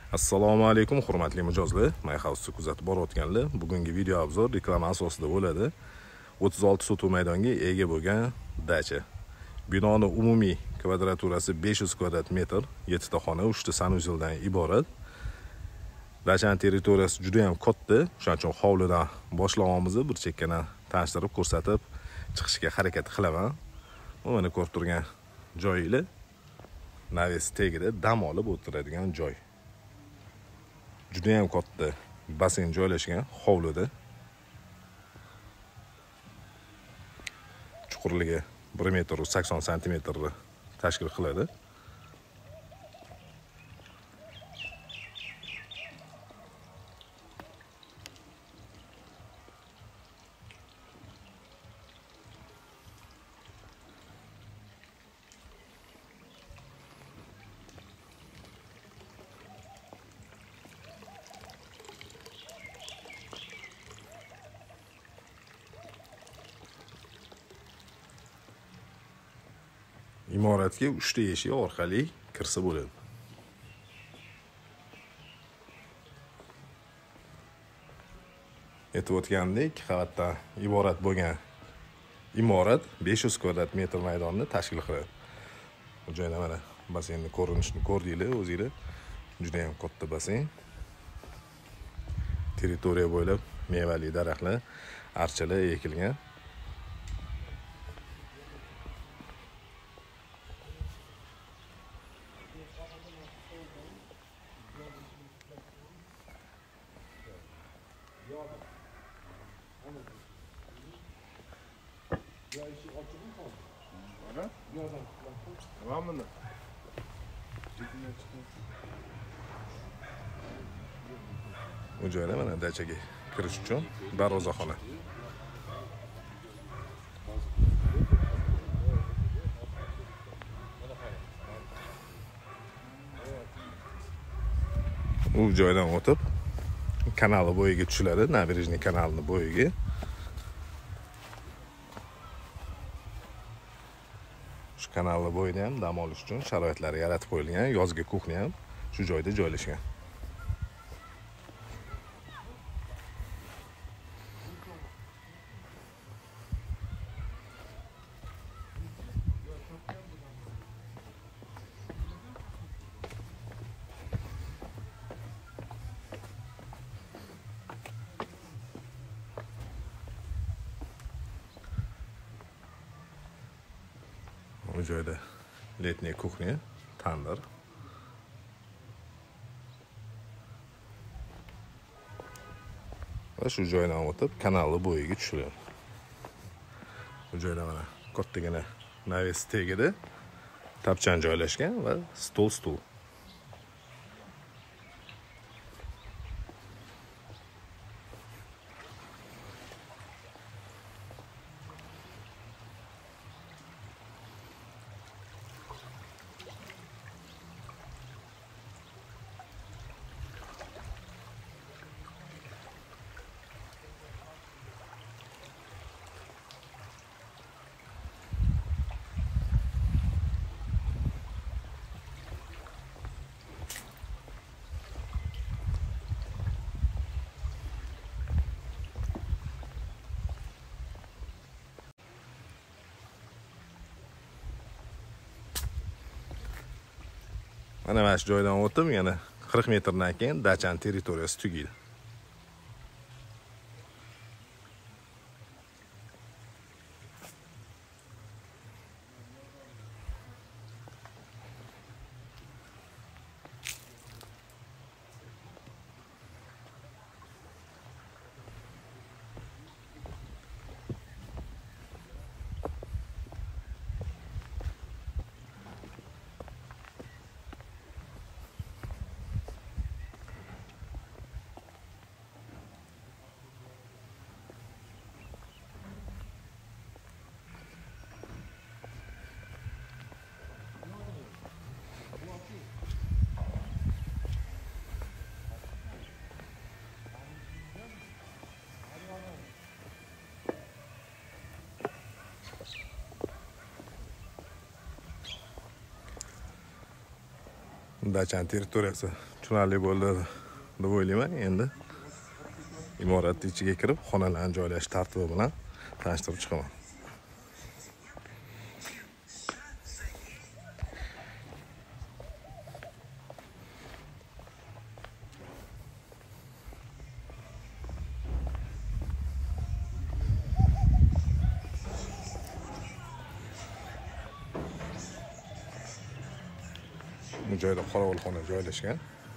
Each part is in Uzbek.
Assalomu alaykum hurmatli mijozlar. My House kuzatib borayotganlar. Bugungi video obzor reklama asosida bo'ladi. 36 sotuv maydonga ega bo'lgan dacha. Binoning umumiy kvadraturasi 500 kvadrat metr, 7 ta xona, 3 ta sanuzeldan iborat. Dachaning territoriyasi juda ham katta. Shuning uchun hovlidan boshlaymiz. Bir chekkani tanishtirib ko'rsatib chiqishga harakat qilaman. Mana ko'rib turgan joyinglar naves tagida dam olib o'tiradigan joy. Juda ham katta basen joylashgan hovlida. Chuqurligi 1 metr 80 santimetrni tashkil qiladi. Imoratga 3 ta eshik orqali kirsa bo'ladi. Aytib o'tgandek, qavatdan iborat bo'lgan imorat 500 kvadrat metr maydonni tashkil qiladi. Bu joyda mana basenning ko'rinishini ko'rdinglar o'zingizlar. Juda ham katta basen. Territoriya bo'ylab mevali daraxtlar, archalar ekilgan. Bu joyda mana dachaga kirish uchun darvozaxona. Bu joydan o'tib kanal bo'yiga tushiladi, nabirejniy kanalining bo'yiga. Shu kanalning bo'yida ham dam olish uchun sharoitlar yaratib qo'yilgan. Yozgi kuxnya ham shu joyda joylashgan. Bu joyda letniy kuxnya, tandir. Va shu joydan o'tib kanalning bo'yiga tushiladi. Bu joyda mana kattagina naves tagida tapchan joylashgan va stul. Mana shu joydan o'tib yana 40 metrdan keyin dachaning territoriyasi tugaydi. dachani territoriyasi tushunarli bo'ldi deb o'ylayman. Endi imorat ichiga kirib, xonalarni joylashish tartibi bilan tanishtirib chiqaman. Bu joyda qorovulxona joylashgan.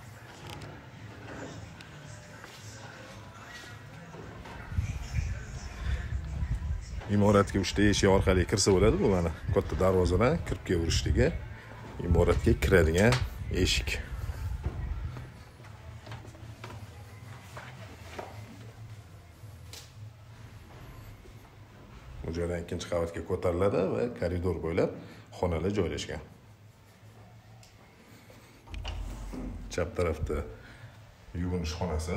Imoratga 3 ta eshik orqali kirsa bo'ladi. Bu mana katta darvozadan kirib kelaverishligi imoratga kiradigan eshik. Bu joydan ikkinchi qavatga ko'tariladi va koridor bo'ylab xonalar joylashgan. Chap tarafda yuvinish xonasi.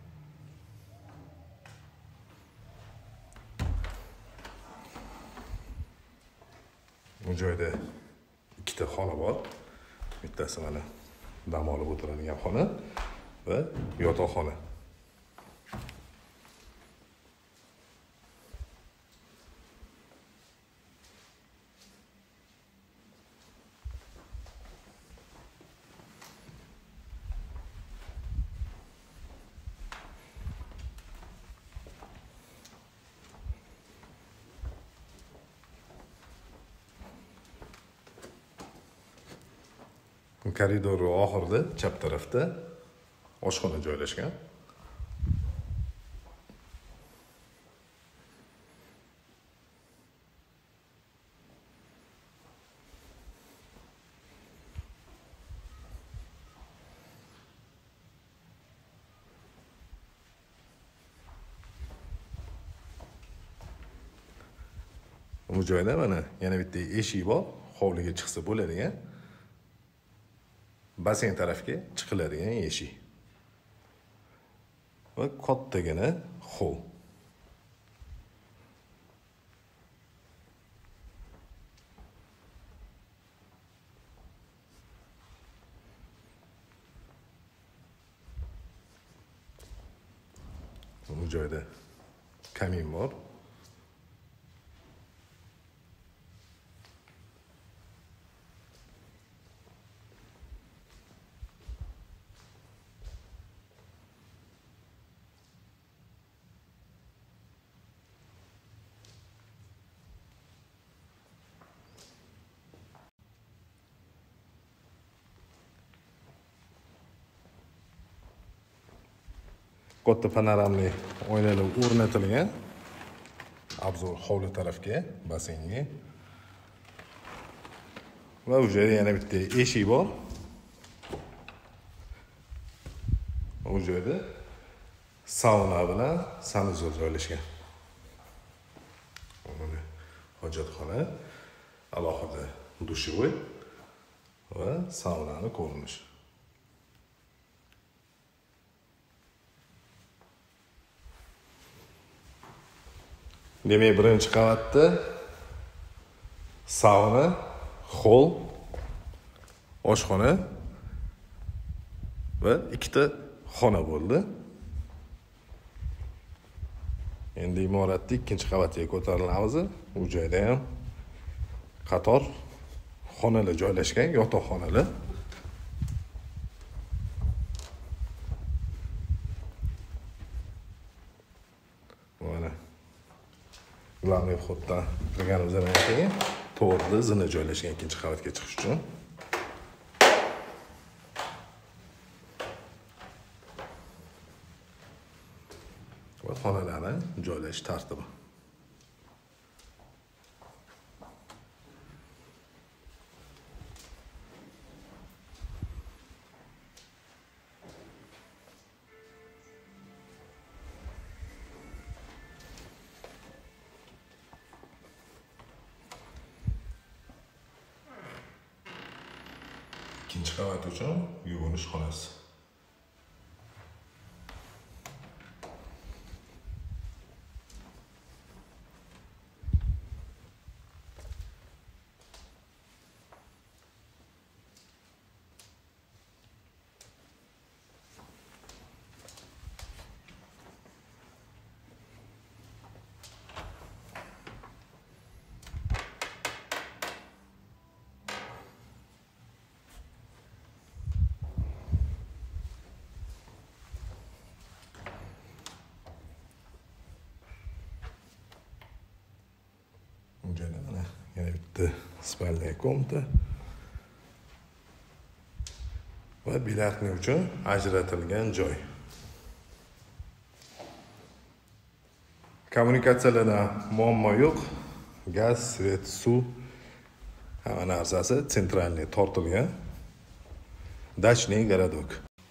Bu joyda ikkita xona bor. Bittasi mana dam olib o'tiradigan xona va yotoqxona. Koridor oxirida chap tarafda oshxona joylashgan. Bu joyda mana yana bitta eshik bor, hovliga chiqsa bo'ladigan. Basen tarafga chiqiladigan eshik. Va kattagina hol. Bu joyda kamin bor. Katta panoramli oynalar o'rnatilgan. Obzor hovli tarafga, basenga. Va bu yerda yana bitta eshik bor. Bu yerda sauna bilan sanuzor joylashgan. Mana hojatxona, alohida dushovoy va saunani ko'rinishi. Demak, birinchi qavatda sauna, hol, oshxona va ikkita xona bo'ldi. Endi imoratning ikkinchi qavatiga ko'tarilamiz. Bu joyda ham qator xonalar joylashgan, yotoqxonalar. Mana ularning xuddan kirganimizdan keyin to'g'rida zina joylashgan ikkinchi qavatga chiqish uchun. Va xonalarni joylash tartibi. İkinci qavat uchun yuvinish xonasi. joylar. Mana yana bitta spalniya komnata va biletni uchun ajratilgan joy. Kommunikatsiyalarda muammo yo'q. Gaz, svet, suv hamma narsasi sentralniy tortilgan. Dachniy garadok.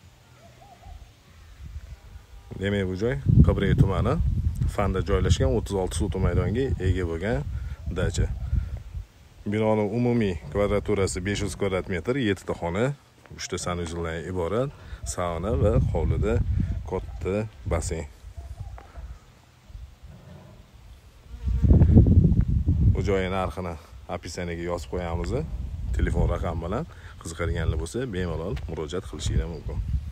Demak, bu joy Qibriy tumani Fanda joylashgan 36 sotuv maydonga ega bo'lgan dacha. Binoning umumiy kvadraturasi 500 kvadrat metr, 7 ta xona, 3 ta sanuzeldan iborat, sauna va hovlida katta basseyn. Bu joy narxini opisiyaga yozib qo'yamiz. Telefon raqami bilan qiziqadiganlar bo'lsa, bemalol murojaat qilishingiz mumkin.